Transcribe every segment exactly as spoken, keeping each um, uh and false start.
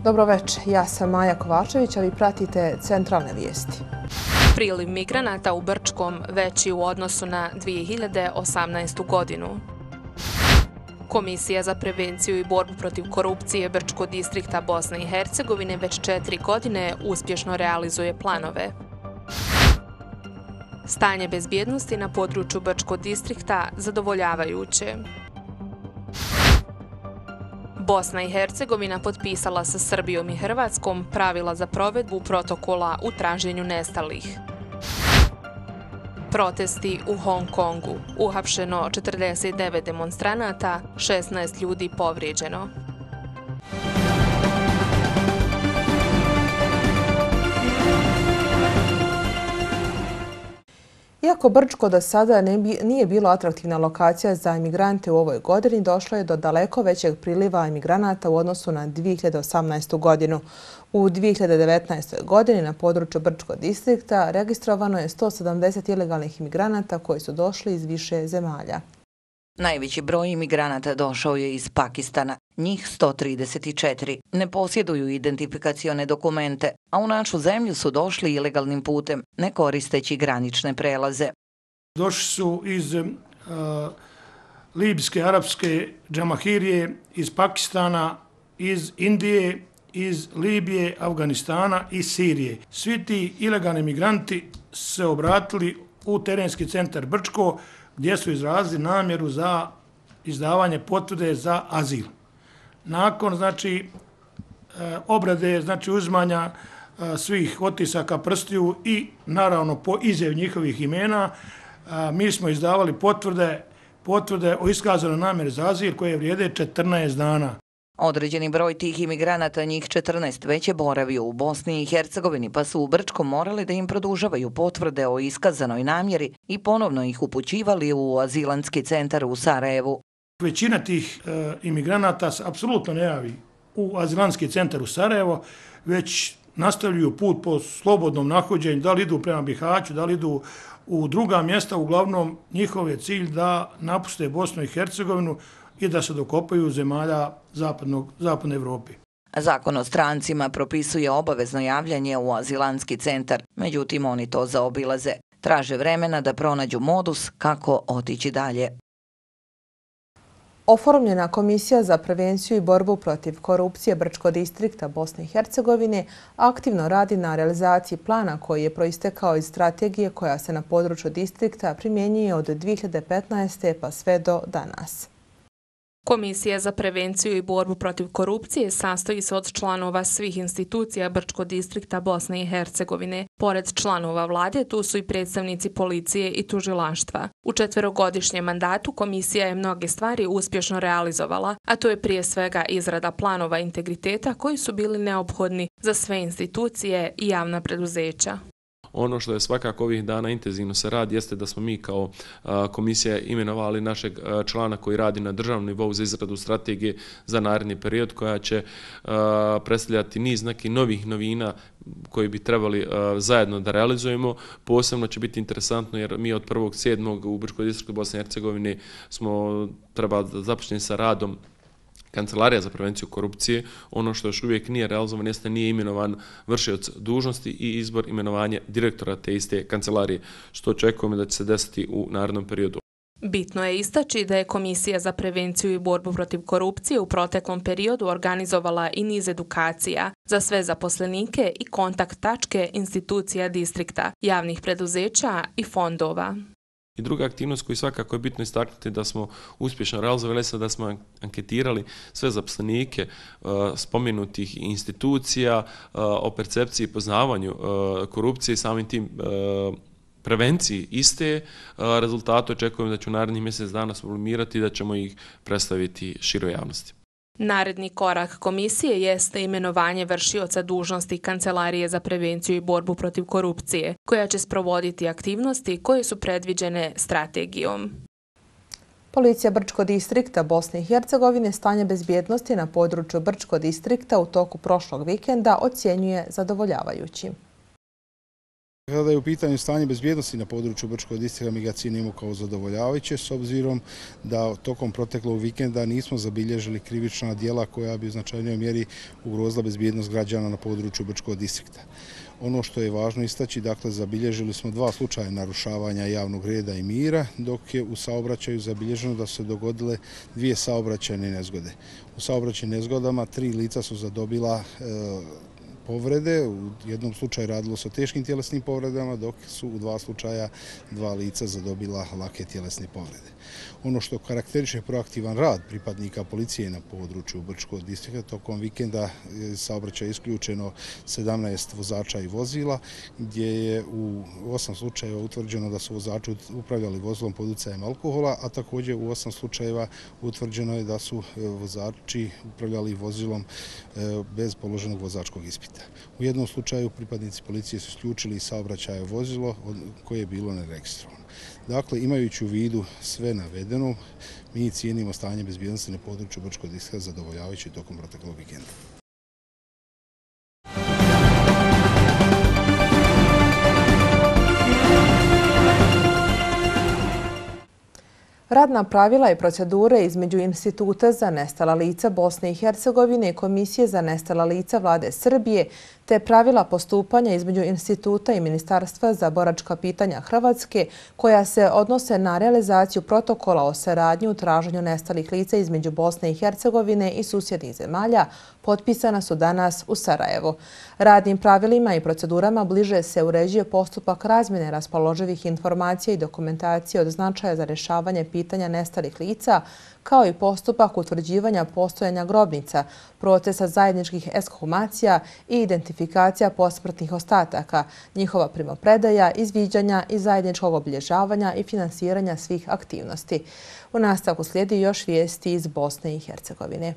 Dobro večer, ja sam Maja Kovačević, a vi pratite centralne vijesti. Priliv migranata u Brčkom veći u odnosu na dvije hiljade osamnaestu. godinu. Komisija za prevenciju i borbu protiv korupcije Brčkog distrikta Bosne i Hercegovine već četiri godine uspješno realizuje planove. Stanje bezbjednosti na području Brčkog distrikta zadovoljavajuće. Bosna i Hercegovina potpisala sa Srbijom i Hrvatskom pravila za provedbu protokola u traženju nestalih. Protesti u Hong Kongu. Uhapšeno četrdeset devet demonstranata, šesnaest ljudi povrijeđeno. Iako Brčko do sada nije bilo atraktivna lokacija za imigrante u ovoj godini, došlo je do daleko većeg priliva imigranata u odnosu na dvije hiljade osamnaestu. godinu. U dvije hiljade devetnaestoj. godini na području Brčkog distrikta registrovano je sto sedamdeset ilegalnih imigranata koji su došli iz više zemalja. Najveći broj imigranata došao je iz Pakistana, njih sto trideset četiri. Ne posjeduju identifikacione dokumente, a u našu zemlju su došli ilegalnim putem, ne koristeći granične prelaze. Došli su iz uh, libijske, arapske džamahirije, iz Pakistana, iz Indije, iz Libije, Afganistana i Sirije. Svi ti ilegalni migranti se obratili u terenski centar Brčko, gdje su izrazili namjeru za izdavanje potvrde za azil. Nakon znači obrade, znači uzimanja svih otisaka prstiju i naravno po izjavi njihovih imena, mi smo izdavali potvrde, potvrde o iskazanoj namjeri za azil koje vrijede četrnaest dana. Određeni broj tih imigranata, njih četrnaest, već je boravio u Bosni i Hercegovini, pa su u Brčkom morali da im produžavaju potvrde o iskazanoj namjeri i ponovno ih upućivali u azilanski centar u Sarajevu. Većina tih e, imigranata se apsolutno ne javi u azilanski centar u Sarajevo, već nastavljaju put po slobodnom nahođenju, da li idu prema Bihaću, da li idu u druga mjesta. Uglavnom, njihov je cilj da napuste Bosnu i Hercegovinu i da se dokopaju zemalja zapadnog, zapadne Evrope. Zakon o strancima propisuje obavezno javljanje u azilanski centar, međutim oni to zaobilaze. Traže vremena da pronađu modus kako otići dalje. Oformljena Komisija za prevenciju i borbu protiv korupcije Brčkog distrikta Bosne i Hercegovine aktivno radi na realizaciji plana koji je proistekao iz strategije koja se na području distrikta primjenjuje od dvije hiljade petnaeste. pa sve do danas. Komisija za prevenciju i borbu protiv korupcije sastoji se od članova svih institucija Brčkog distrikta Bosne i Hercegovine. Pored članova vlade, tu su i predstavnici policije i tužilaštva. U četverogodišnjem mandatu komisija je mnoge stvari uspješno realizovala, a to je prije svega izrada planova integriteta koji su bili neophodni za sve institucije i javna preduzeća. Ono što je svakako ovih dana intenzivno se radi jeste da smo mi kao a, komisija imenovali našeg a, člana koji radi na državnom nivou za izradu strategije za naredni period koja će a, predstavljati niz nekih novih novina koji bi trebali a, zajedno da realizujemo. Posebno će biti interesantno jer mi od prvog sedmog u Brčkom distriktu Bosne i Hercegovine smo trebali da započnemo sa radom Kancelarija za prevenciju korupcije. Ono što još uvijek nije realizovan jeste nije imenovan vršioc dužnosti i izbor imenovanje direktora te iste kancelarije, što očekujemo da će se desiti u narednom periodu. Bitno je istaći da je Komisija za prevenciju i borbu protiv korupcije u proteklom periodu organizovala i niz edukacija za sve zaposlenike i kontakt tačke institucija distrikta, javnih preduzeća i fondova. I druga aktivnost koju svakako je bitno istaknuti da smo uspješno realizovali je da smo anketirali sve zaposlenike uh, spomenutih institucija uh, o percepciji i poznavanju uh, korupcije i samim tim uh, prevenciji iste. Uh, rezultate očekujemo da će u narednih mjesec dana sublimirati i da ćemo ih predstaviti široj javnosti. Naredni korak komisije jeste imenovanje vršioca dužnosti Kancelarije za prevenciju i borbu protiv korupcije, koja će sprovoditi aktivnosti koje su predviđene strategijom. Policija Brčkog distrikta Bosne i Hercegovine stanje bezbjednosti na području Brčkog distrikta u toku prošlog vikenda ocjenjuje zadovoljavajućim. Kada je u pitanju stanje bezbjednosti na području Brčkog distrikta, mi ga cijenimo kao zadovoljavajuće, s obzirom da tokom proteklog vikenda nismo zabilježili krivična djela koja bi u značajnoj mjeri ugrozila bezbjednost građana na području Brčkog distrikta. Ono što je važno istaći, dakle, zabilježili smo dva slučaja narušavanja javnog reda i mira, dok je u saobraćaju zabilježeno da su se dogodile dvije saobraćajne nezgode. U saobraćajnim nezgodama tri lica su zadobila e, povrede, u jednom slučaju radilo se o teškim tjelesnim povredama, dok su u dva slučaja dva lica zadobila lake tjelesne povrede. Ono što karakteriše proaktivan rad pripadnika policije na području Brčkog distrikta, tokom vikenda saobraćaj je isključeno sedamnaest vozača i vozila, gdje je u osam slučajeva utvrđeno da su vozači upravljali vozilom pod utjecajem alkohola, a također u osam slučajeva utvrđeno je da su vozači upravljali vozilom bez položenog vozačkog ispita. U jednom slučaju pripadnici policije su isključili iz saobraćaja vozilo koje je bilo neregistrovano. Dakle, imajući u vidu sve navedeno, mi cijenimo stanje bezbjednosti na području Brčkog distrikta zadovoljavajuće tokom proteklog vikenda. Radna pravila i procedure između Instituta za nestala lica Bosne i Hercegovine i Komisije za nestala lica Vlade Srbije, te pravila postupanja između Instituta i Ministarstva za boračka pitanja Hrvatske, koja se odnose na realizaciju protokola o saradnji u traženju nestalih lica između Bosne i Hercegovine i susjednih zemalja, potpisana su danas u Sarajevu. Radnim pravilima i procedurama bliže se uređuje postupak razmjene raspoloživih informacija i dokumentacije od značaja za rješavanje pitanja nestalih lica, kao i postupak utvrđivanja postojanja grobnica, procesa zajedničkih ekshumacija i identifikacija posmrtnih ostataka, njihova primopredaja, izviđanja i zajedničkog obilježavanja i finansiranja svih aktivnosti. U nastavku slijedi još vijesti iz Bosne i Hercegovine.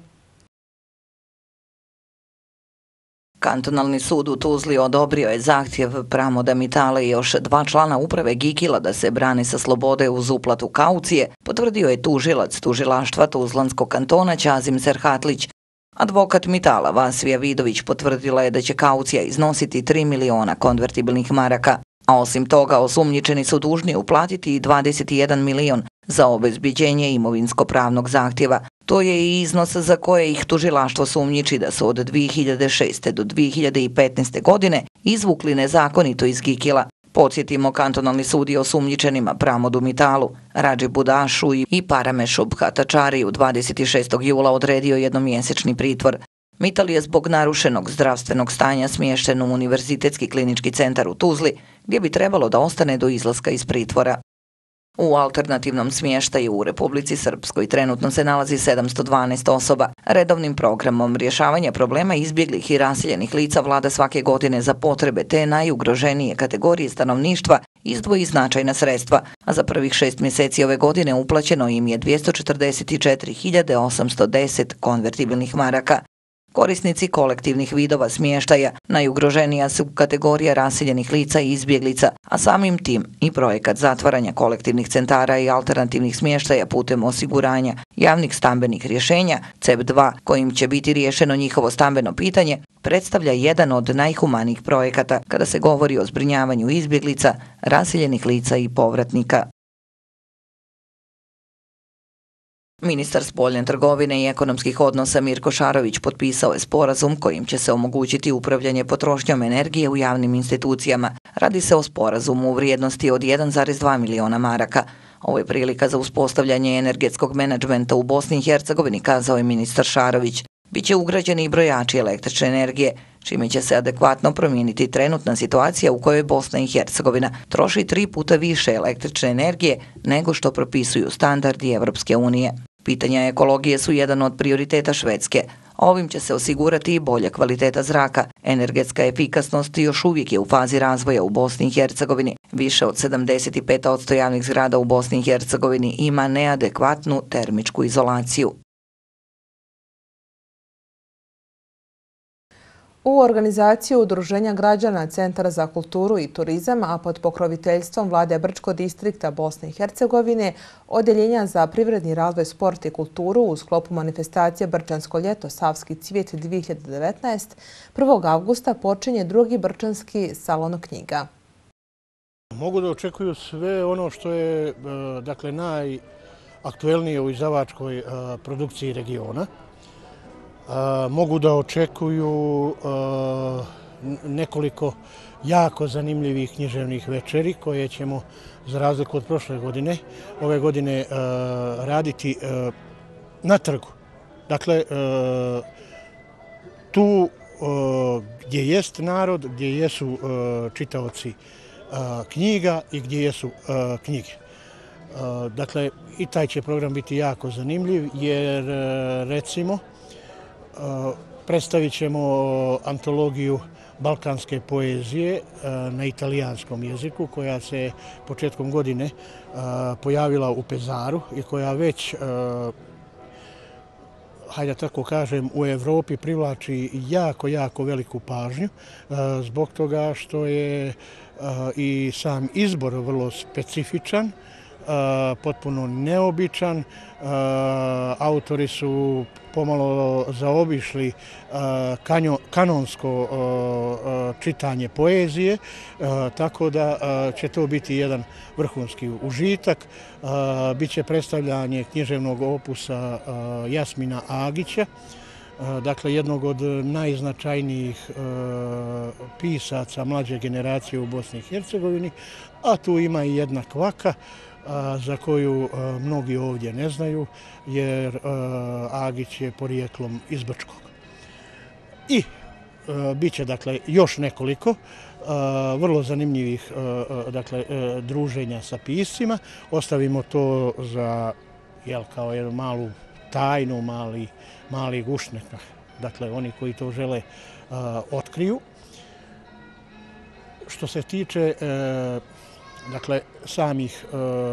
Kantonalni sud u Tuzli odobrio je zahtjev Pramoda Mitale i još dva člana uprave Gikila da se brani sa slobode uz uplatu kaucije, potvrdio je tužilac tužilaštva Tuzlanskog kantona Ćazim Serhatlić. Advokat Mitala Vasvija Vidović potvrdila je da će kaucija iznositi tri miliona konvertibilnih maraka, a osim toga osumnjičeni su dužni uplatiti i dvadeset jedan milion za obezbjeđenje imovinsko-pravnog zahtjeva. To je i iznos za koje ih tužilaštvo sumnjiči da su od dvije hiljade šeste. do dvije hiljade petnaeste. godine izvukli nezakonito iz Gikila. Podsjetimo, kantonalni sud je osumnjičenima Pramodu Mitalu, Radži Budašu i Paramešu Bhatačariju dvadeset šestog jula odredio jednomjesečni pritvor. Mital je zbog narušenog zdravstvenog stanja smješten u Univerzitetski klinički centar u Tuzli, gdje bi trebalo da ostane do izlaska iz pritvora. U alternativnom smještaju u Republici Srpskoj trenutno se nalazi sedamsto dvanaest osoba. Redovnim programom rješavanja problema izbjeglih i raseljenih lica vlada svake godine za potrebe te najugroženije kategorije stanovništva izdvoji značajna sredstva, a za prvih šest mjeseci ove godine uplaćeno im je dvjesto četrdeset četiri hiljade osamsto deset konvertibilnih maraka. Korisnici kolektivnih vidova smještaja najugroženija su kategorija raseljenih lica i izbjeglica, a samim tim i projekat zatvaranja kolektivnih centara i alternativnih smještaja putem osiguranja javnih stambenih rješenja C E B dva, kojim će biti riješeno njihovo stambeno pitanje, predstavlja jedan od najhumanijih projekata kada se govori o zbrinjavanju izbjeglica, raseljenih lica i povratnika. Ministar spoljne trgovine i ekonomskih odnosa Mirko Šarović potpisao je sporazum kojim će se omogućiti upravljanje potrošnjom energije u javnim institucijama. Radi se o sporazumu u vrijednosti od jedan zarez dva miliona maraka. Ovo je prilika za uspostavljanje energetskog menadžmenta u Bosni i Hercegovini, kazao je ministar Šarović. Biće ugrađeni i brojači električne energije, čime će se adekvatno promijeniti trenutna situacija u kojoj Bosna i Hercegovina troši tri puta više električne energije nego što propisuju standardi Evropske unije. Pitanja ekologije su jedan od prioriteta Švedske. Ovim će se osigurati i bolja kvaliteta zraka. Energetska efikasnost još uvijek je u fazi razvoja u Bosni i Hercegovini. Više od sedamdeset pet posto javnih zgrada u Bosni i Hercegovini ima neadekvatnu termičku izolaciju. U organizaciju Udruženja građana Centar za kulturu i turizam, a pod pokroviteljstvom Vlade Brčkog distrikta Bosne i Hercegovine, Odjeljenja za privredni razvoj, sport i kulturu u sklopu manifestacije Brčansko ljeto Savski cvijet dvije hiljade devetnaest. prvog avgusta počinje drugi Brčanski salon knjiga. Mogu da očekuju sve ono što je dakle, najaktuelnije u izdavačkoj produkciji regiona. Mogu da očekuju nekoliko jako zanimljivih književnih večeri koje ćemo, za razliku od prošle godine, ove godine raditi na trgu. Dakle, tu gdje jest narod, gdje jesu čitaoci knjiga i gdje jesu knjige. Dakle, i taj će program biti jako zanimljiv jer, recimo, predstavit ćemo antologiju balkanske poezije na italijanskom jeziku koja se početkom godine pojavila u Pezaru i koja već, hajde tako kažem, u Evropi privlači jako, jako veliku pažnju zbog toga što je i sam izbor vrlo specifičan, potpuno neobičan. Autori su pomalo zaobišli kanonsko čitanje poezije, tako da će to biti jedan vrhunski užitak. Biće predstavljanje književnog opusa Jasmina Agića, dakle jednog od najznačajnijih pisaca mlađe generacije u Bosni i Hercegovini, a tu ima i jedna kvaka za koju mnogi ovdje ne znaju, jer Agić je porijeklom iz Brčkog. I bit će dakle još nekoliko vrlo zanimljivih dakle druženja sa piscima. Ostavimo to za, jel, kao jednu malu tajnu, mali, mali gušnek. Dakle, oni koji to žele otkriju. Što se tiče dakle, samih,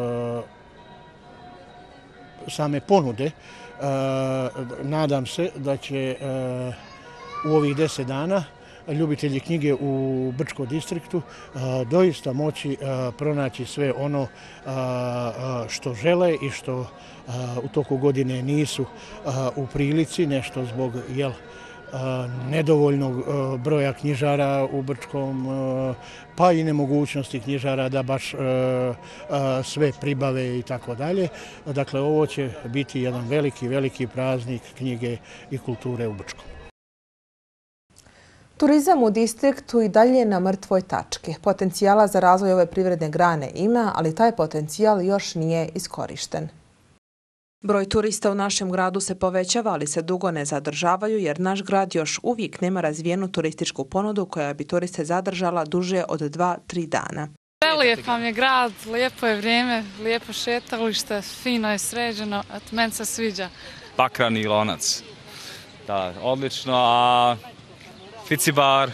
same ponude, nadam se da će u ovih deset dana ljubitelji knjige u Brčkom distriktu doista moći pronaći sve ono što žele i što u toku godine nisu u prilici, nešto zbog, jel, nedovoljnog broja knjižara u Brčkom, pa i nemogućnosti knjižara da baš sve pribave i tako dalje. Dakle, ovo će biti jedan veliki, veliki praznik knjige i kulture u Brčkom. Turizam u distriktu i dalje je na mrtvoj tački. Potencijala za razvoj ove privredne grane ima, ali taj potencijal još nije iskorišten. Broj turista u našem gradu se povećava, ali se dugo ne zadržavaju jer naš grad još uvijek nema razvijenu turističku ponudu koja bi turiste zadržala duže od dva do tri dana. Lijep vam je grad, lijepo je vrijeme, lijepo šetalište, fino je sređeno, meni se sviđa. Bakrani lonac, da, odlično, a Ficibar.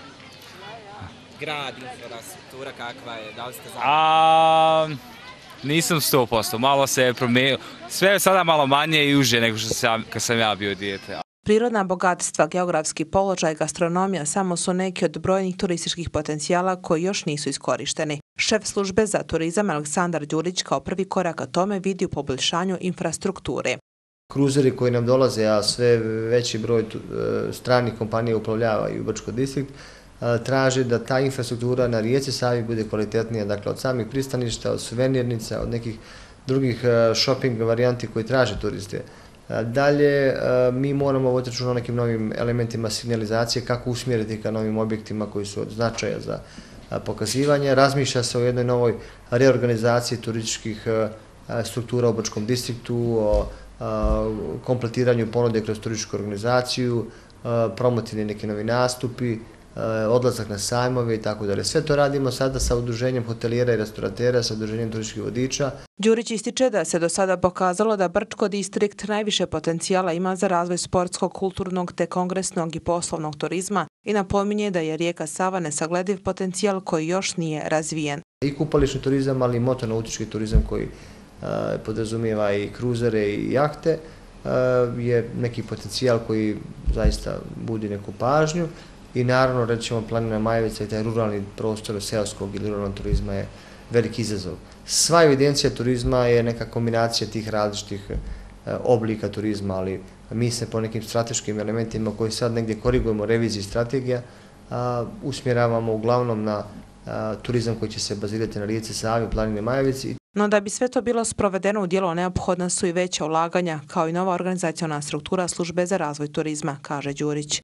Grad, infrastruktura kakva je, da li ste zadovoljni? A nisam sto posto, malo se je promijenilo. Sve je sada malo manje i uže nego što sam, kad sam ja bio dijete. Prirodna bogatstva, geografski položaj, gastronomija samo su neki od brojnih turističkih potencijala koji još nisu iskorišteni. Šef službe za turizam Aleksandar Đurić kao prvi korak ka tome vidi u poboljšanju infrastrukture. Kruzeri koji nam dolaze, a sve veći broj stranih kompanija uplovljavaju u Brčko distrikt, traže da ta infrastruktura na rijeci Savi bude kvalitetnija, dakle od samih pristaništa, od suvenirnica, od nekih drugih shopping varijanti koji traže turiste. Dalje, mi moramo voditi računa o nekim novim elementima signalizacije, kako usmjeriti ka novim objektima koji su od značaja za pokazivanje. Razmišlja se o jednoj novoj reorganizaciji turističkih struktura u Brčkom distriktu, o kompletiranju ponude kroz turističku organizaciju, promotivni neki novi nastupi, odlazak na sajmove i tako dalje. Sve to radimo sada sa udruženjem hotelijera i restauratera, sa udruženjem turističkih vodiča. Đurić ističe da se do sada pokazalo da Brčko distrikt najviše potencijala ima za razvoj sportskog, kulturnog te kongresnog i poslovnog turizma i napominje da je rijeka Sava nesaglediv potencijal koji još nije razvijen. I kupališni turizam, ali i motornautički turizam koji podrazumijeva i kruzere i jahte je neki potencijal koji zaista budi neku pažnju. I naravno, recimo, planina Majevica i taj ruralni prostor seoskog ili ruralnog turizma je veliki izazov. Sva evidencija turizma je neka kombinacija tih različitih oblika turizma, ali mi se po nekim strateškim elementima koji sad negdje korigujemo reviziji strategija usmjeravamo uglavnom na turizam koji će se bazirati na rijeci Savi, planine Majevici. No da bi sve to bilo sprovedeno u djelo, neophodna su i veća ulaganja, kao i nova organizaciona struktura službe za razvoj turizma, kaže Đurić.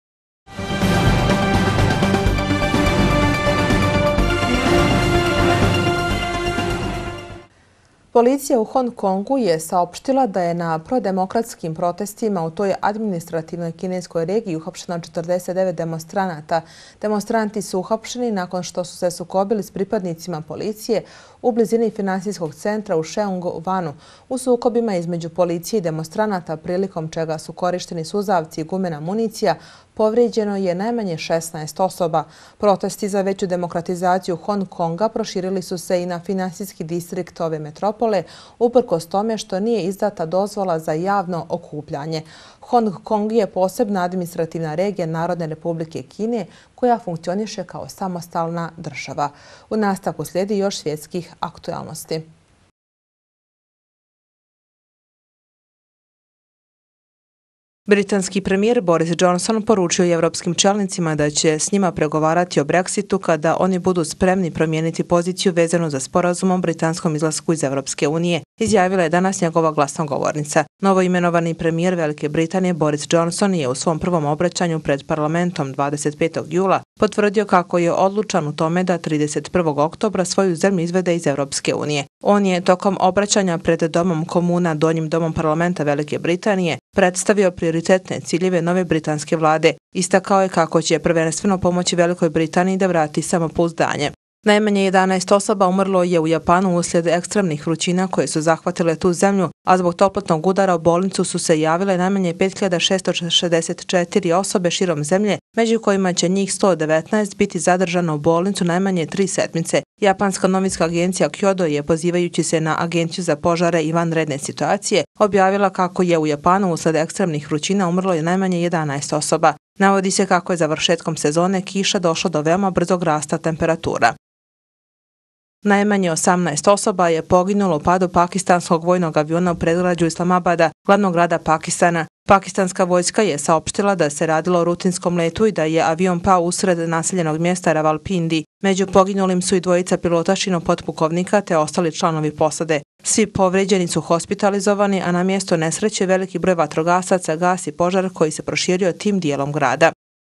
Policija u Hong Kongu je saopštila da je na prodemokratskim protestima u toj administrativnoj kineskoj regiji uhapšeno četrdeset devet demonstranata. Demonstranti su uhapšeni nakon što su se sukobili s pripadnicima policije u blizini finansijskog centra u Sheung-Vanu. U sukobima između policije i demonstranata, prilikom čega su korišteni suzavci i gumena municija, povrijeđeno je najmanje šesnaest osoba. Protesti za veću demokratizaciju Hong Konga proširili su se i na finansijski distrikt ove metropole, uprkos tome što nije izdata dozvola za javno okupljanje. Hong Kong je posebna administrativna regija Narodne republike Kine koja funkcioniše kao samostalna država. U nastavku slijedi još svjetskih aktualnosti. Britanski premijer Boris Johnson poručio je evropskim čelnicima da će s njima pregovarati o Brexitu kada oni budu spremni promijeniti poziciju vezanu za sporazum o britanskom izlasku iz Evropske unije, izjavila je danas njegova glasnogovornica. Novoimenovani premijer Velike Britanije Boris Johnson je u svom prvom obraćanju pred parlamentom dvadeset petog jula potvrdio kako je odlučan u tome da trideset prvog oktobra svoju zemlju izvede iz Evropske unije. On je tokom obraćanja pred Domom komuna, donjim domom parlamenta Velike Britanije, predstavio prioritetne ciljeve nove britanske vlade. Istakao je kako će prvenstveno pomoći Velikoj Britaniji da vrati samopouzdanje. Najmanje jedanaest osoba umrlo je u Japanu uslijed ekstremnih vrućina koje su zahvatile tu zemlju, a zbog toplotnog udara u bolnicu su se javile najmanje pet hiljada šesto šezdeset četiri osobe širom zemlje, među kojima će njih sto devetnaest biti zadržano u bolnicu najmanje tri sedmice. Japanska novinska agencija Kyodo je, pozivajući se na Agenciju za požare i vanredne situacije, objavila kako je u Japanu uslijed ekstremnih vrućina umrlo je najmanje jedanaest osoba. Navodi se kako je završetkom sezone kiša došlo do veoma brzog rasta temperatura. Najmanje osamnaest osoba je poginulo u padu pakistanskog vojnog aviona u predgrađu Islamabada, glavnog grada Pakistana. Pakistanska vojska je saopštila da se radilo o rutinskom letu i da je avion pao usred naseljenog mjesta Rawalpindi. Među poginulim su i dvojica pilota šinopotpukovnika te ostali članovi posade. Svi povrijeđeni su hospitalizovani, a na mjesto nesreće veliki broj vatrogasaca gasi požar koji se proširio tim dijelom grada.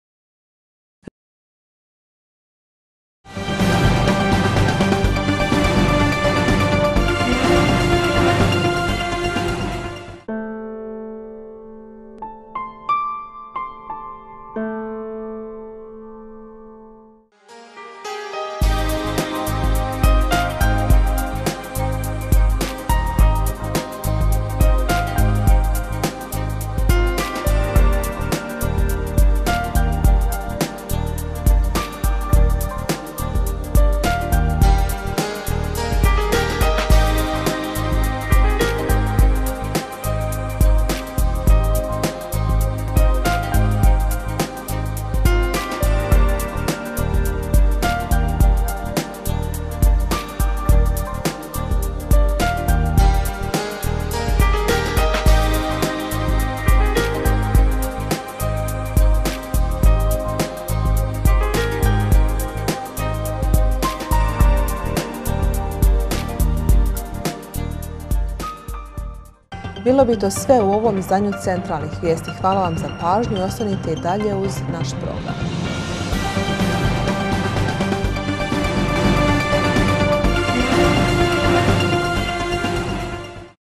Bilo bi to sve u ovom izdanju centralnih vijesti. Hvala vam za pažnju i ostanite i dalje uz naš program.